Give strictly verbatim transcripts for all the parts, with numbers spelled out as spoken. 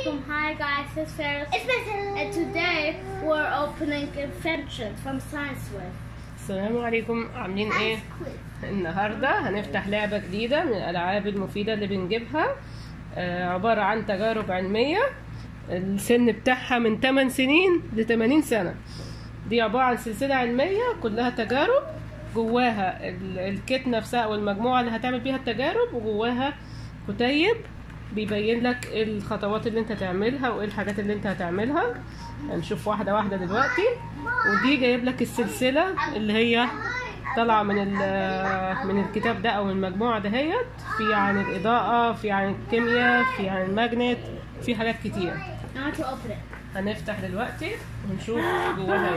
welcome. Hi guys, it's Ferris. It's Ferris. And today we're opening inventions from Science With. السلام عليكم، عاملين ايه؟ النهارده هنفتح لعبة جديدة من الألعاب المفيدة اللي بنجيبها. آه عبارة عن تجارب علمية. السن بتاعها من ثمان سنين ل ثمانين سنة. دي عبارة عن سلسلة علمية كلها تجارب، جواها الكيت نفسها او المجموعة اللي هتعمل بيها التجارب، وجواها كتيب بيبين لك الخطوات اللي انت تعملها وايه الحاجات اللي انت هتعملها. هنشوف واحدة واحدة دلوقتي. ودي جايب لك السلسلة اللي هي طالعة من من الكتاب ده او من المجموعة دهيت. في عن الإضاءة، في عن الكيمياء، في عن الماجنت، في حاجات كتير. هنفتح دلوقتي ونشوف جواها ايه.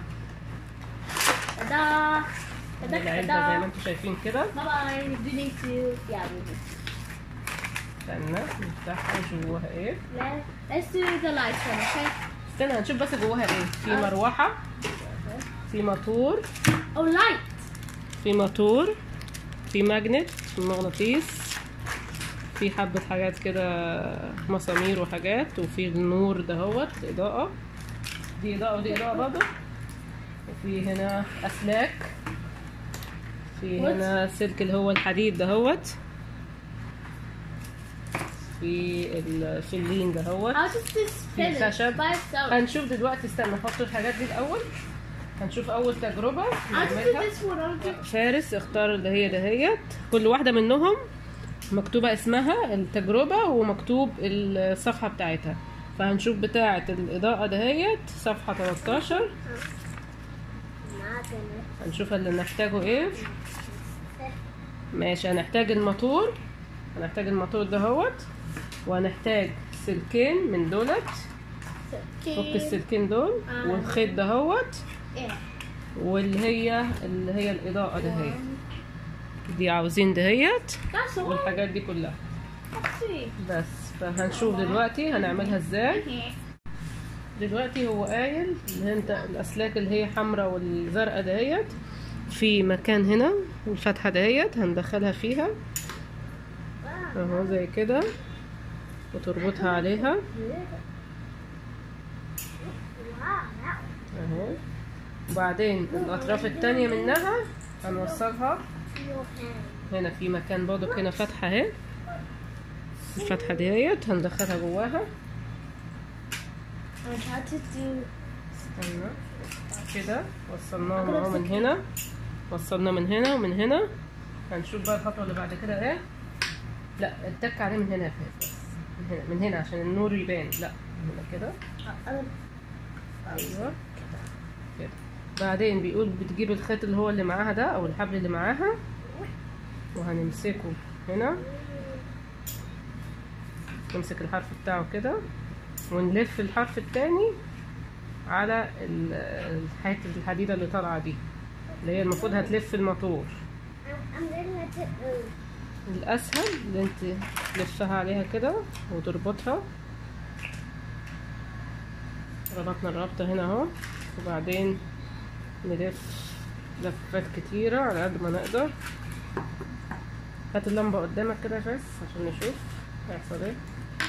تدا العلبة زي ما انتم شايفين كده. استنى نفتحها ونشوف جواها ايه. Let's do the lights one, okay? استنى هنشوف بس جواها ايه. في مروحة، في موتور، Oh light. في موتور، في ماجنت، في مغناطيس، في حبة حاجات كده مسامير وحاجات، وفي النور دهوت إضاءة. دي إضاءة ودي إضاءة برضه. وفي هنا أسلاك، في هنا سلك اللي هو الحديد دهوت، في الفلين دهوت، في خشب. هنشوف دلوقتي. استنى نحط الحاجات دي الأول. هنشوف أول تجربة نعملها. فارس اختار اللي هي دهيت. كل واحدة منهم مكتوبة اسمها التجربة ومكتوب الصفحة بتاعتها. فهنشوف بتاعة الإضاءة دهيت صفحة تلتاشر. هنشوف اللي نحتاجه ايه. ماشي، هنحتاج الموتور. هنحتاج الموتور دهوت، وهنحتاج سلكين من دولت. فك السلكين دول والخيط دهوت، واللي هي اللي هي الإضاءة دهيت. دي عاوزين دهيت والحاجات دي كلها بس. فهنشوف دلوقتي هنعملها ازاي. دلوقتي هو قايل ان انت الاسلاك اللي هي حمراء والزرقاء دهيت في مكان هنا، والفتحه دهيت هندخلها فيها اهو زي كده، وتربطها عليها اهو. وبعدين الاطراف التانية منها هنوصلها هنا في مكان برضو هنا فتحه اهي. الفتحه ديت هندخلها جواها استنى كده. وصلناهم اهو من هنا، وصلنا من هنا ومن هنا. هنشوف بقى الخطوه اللي بعد كده ايه. لا اتك عليه من هنا يا فارس، من هنا من هنا عشان النور يبان. لا من هنا كده ايوه كده. بعدين بيقول بتجيب الخيط اللي هو اللي معاها ده او الحبل اللي معاها، وهنمسكه هنا. نمسك الحرف بتاعه كده ونلف الحرف التاني على الحته الحديده اللي طالعه دي، اللي هي المفروض هتلف الموتور. الاسهل اللي انت تلفها عليها كده وتربطها. ربطنا الربطه هنا اهو، وبعدين نلف لفات كتيره على قد ما نقدر. هات اللمبه قدامك كده بس عشان نشوف هيحصل ايه.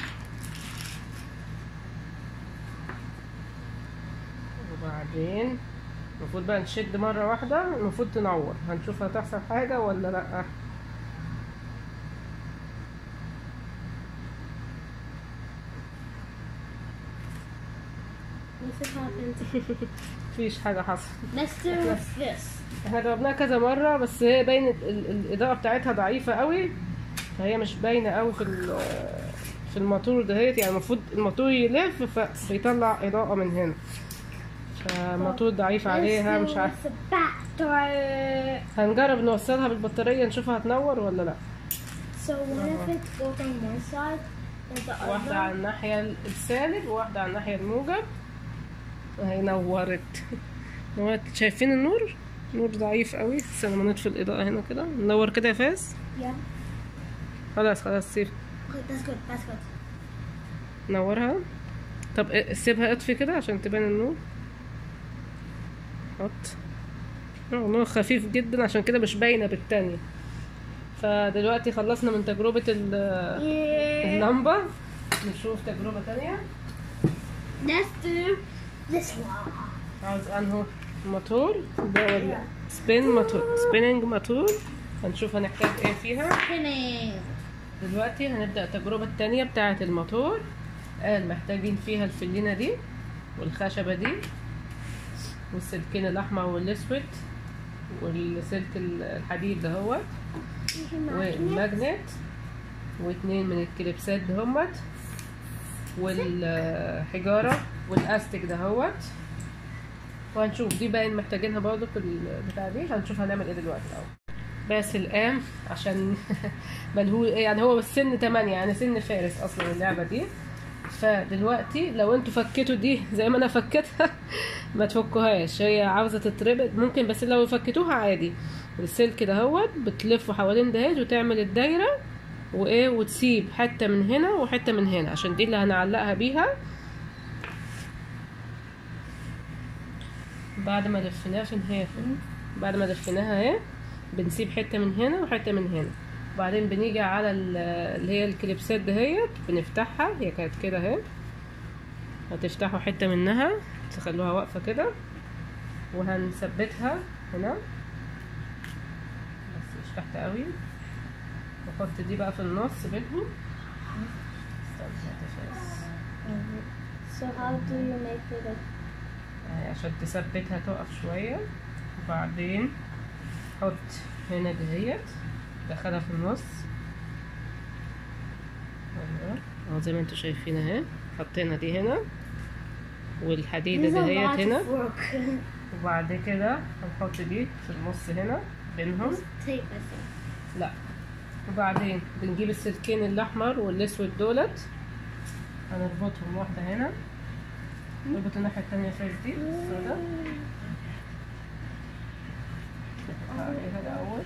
وبعدين المفروض بقى نشد مره واحده، المفروض تنور. هنشوف هتحصل حاجه ولا لا. مفيش حاجه حصل. احنا جربناها كذا مره، بس هي باين الاضاءه بتاعتها ضعيفه قوي، فهي مش باينه قوي في في الموتور دهيت. يعني المفروض الموتور يلف فبيطلع اضاءه من هنا، فالموتور ضعيف عليها. مش عارفه. هنجرب نوصلها بالبطاريه نشوفها هتنور ولا لا. واحده على الناحيه السالب وواحده على الناحيه الموجب. اهي نورت. نورت. شايفين النور؟ نور ضعيف قوي. استنى ما نطفي الاضاءه هنا كده. ننور كده يا فاس. خلاص خلاص سيب. نورها. طب سيبها اطفي كده عشان تبان النور. حط نور خفيف جدا عشان كده مش باينه بالتانية. فدلوقتي خلصنا من تجربه اللمبه. نشوف تجربة تانية. Let's do this one. عاوز انهو موتور ده ولا سبين موتور؟ سبيننج موتور. هنشوف هنحتاج ايه فيها. Spinning. دلوقتي هنبدأ التجربة التانية بتاعة الموتور. قال محتاجين فيها الفلينة دي والخشبة دي والسلكين الأحمر والأسود والسلك الحديد دهوت والماجنت واتنين من الكليبسات دهمت والحجارة والأستك دهوت. وهنشوف دي باين محتاجينها برضه في البتاع دي. هنشوف هنعمل ايه دلوقتي الأول. بس الآن عشان ملهو يعني هو سن تمانية يعني سن فارس أصلا اللعبة دي. فدلوقتي لو انتوا فكيتوا دي زي ما انا فكيتها ما تفكوهاش، هي عاوزه تتربط ممكن، بس لو فكيتوها عادي السلك دهوت بتلفه حوالين دهيت وتعمل الدايره وايه وتسيب حته من هنا وحته من هنا عشان دي اللي هنعلقها بيها. بعد ما لفيناها عشان هي بعد ما لفيناها اهي بنسيب حته من هنا وحته من هنا. وبعدين بنيجي على اللي هي الكليبسات دهيت بنفتحها، هي كانت كده اهي، هتفتحوا حته منها تخلوها واقفه كده وهنثبتها هنا بس مش تحت قوي. واحط دي بقى في النص بينهم. So how do you make it? عشان تثبتها تقف شويه. وبعدين حط هنا دهيت دخلها في النص اهو زي ما انتوا شايفين اهي. حطينا دي هنا والحديدة دهيت هنا. وبعد كده هنحط دي في النص هنا بينهم. لا وبعدين بنجيب السلكين الاحمر والاسود دولت هنربطهم واحدة هنا. نربط الناحية التانية فيش دي السودا عليها الأول.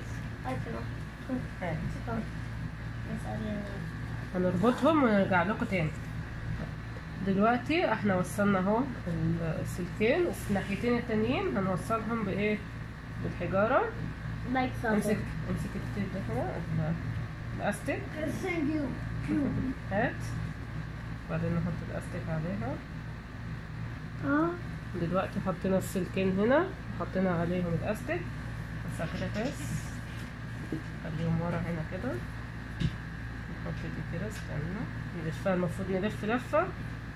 هنربطهم ونرجع لكم تاني. دلوقتي احنا وصلنا اهو السلكين الناحيتين التانيين هنوصلهم بايه؟ بالحجاره. امسك امسك التيب ده هنا الاستيك هات وبعدين نحط الاستيك عليها. اه دلوقتي حطينا السلكين هنا وحطينا عليهم الاستيك بس كده بس خليهم ورا هنا كده. نحط دي كده استنى نلفها. المفروض نلف لفه.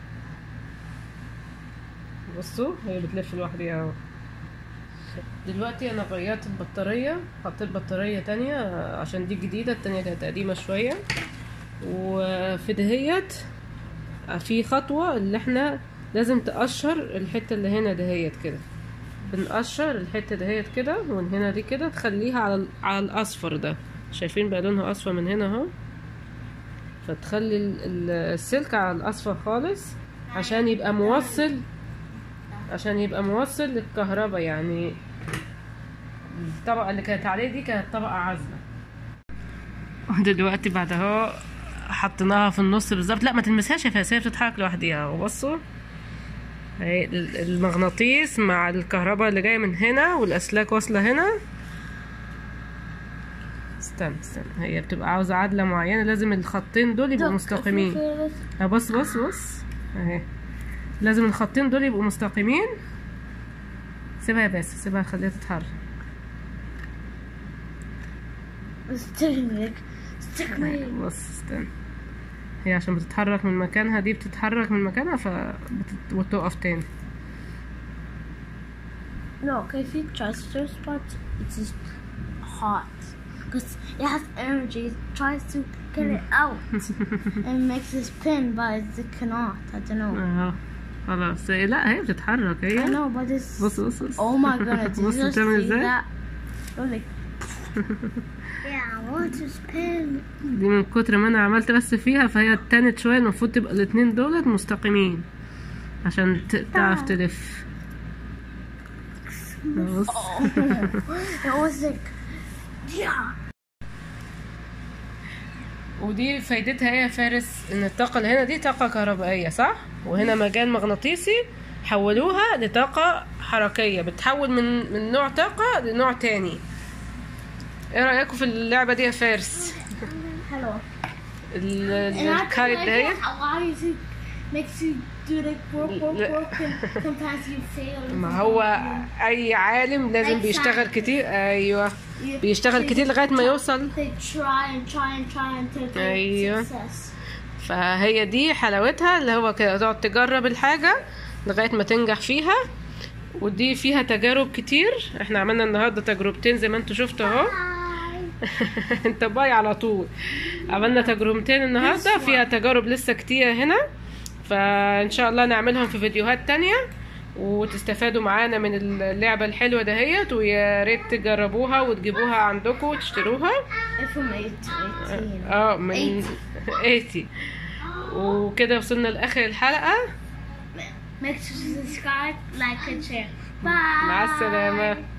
بصوا هي بتلف لوحدها اهو. دلوقتي انا غيرت البطاريه، حطيت بطاريه تانية عشان دي جديده، التانية كانت قديمه شويه. وفي دهيت في خطوه اللي احنا لازم تقشر الحته اللي هنا دهيت كده. بنقشر الحته دهيت كده ومن هنا دي كده تخليها على على الاصفر ده. شايفين بقى لونها اصفر من هنا اهو. فتخلي السلك على الاصفر خالص عشان يبقى موصل عشان يبقى موصل للكهرباء. يعني الطبقه اللي كانت عليه دي كانت طبقه عازله. دلوقتي بعد اهو حطيناها في النص بالظبط. لا ما تلمسهاش يا فاس، هي بتتحرك لوحديها. وبصوا اهي المغناطيس مع الكهرباء اللي جايه من هنا والاسلاك واصله هنا. استنى استنى هي بتبقى عاوزه عدله معينه، لازم الخطين دول يبقوا مستقيمين. بص بص بص اهي لازم الخطين دول يبقوا مستقيمين. سيبها بس سيبها خليها تتحرك. بص استنى هي عشان بتتحرك من مكانها، دي بتتحرك من مكانها فبتوقف تاني. No, if you trust your spot, it's just hot because it has energy. It tries to get it out and makes a spin, but it cannot. I don't know. اه خلاص. لا هي بتتحرك هي. I know, but it's. بص بص بص. Oh my goodness! بص بتعمل ازاي؟ Yeah, I want to spin. دي من كتر ما انا عملت بس فيها فهي اتنت شويه. المفروض تبقى الاتنين دولت مستقيمين عشان تعرف تلف. بص. It was like yeah. ودي فايدتها ايه يا فارس؟ ان الطاقه اللي هنا دي طاقه كهربائيه صح؟ وهنا مجال مغناطيسي حولوها لطاقه حركيه، بتحول من من نوع طاقه لنوع تاني. ايه رايكم في اللعبه دي يا فارس؟ حلوه. الكايت دهيت. makes you do like work work work and sometimes you fail. ما هو اي عالم لازم بيشتغل كتير. ايوه بيشتغل كتير لغايه ما يوصل. They try and try and try until they ايوه success. فهي دي حلاوتها، اللي هو كده تقعد تجرب الحاجه لغايه ما تنجح فيها. ودي فيها تجارب كتير. احنا عملنا النهارده تجربتين زي ما انتوا شفتوا اهو. انت باي على طول. عملنا تجربتين النهارده، فيها تجارب لسه كتير هنا، فان شاء الله نعملهم في فيديوهات تانية وتستفادوا معانا من اللعبة الحلوة دهيت. ويا ريت تجربوها وتجيبوها عندكم وتشتروها. اه من ثمانين. وكده وصلنا لاخر الحلقة. Make sure to subscribe, like and share. Bye. مع السلامة.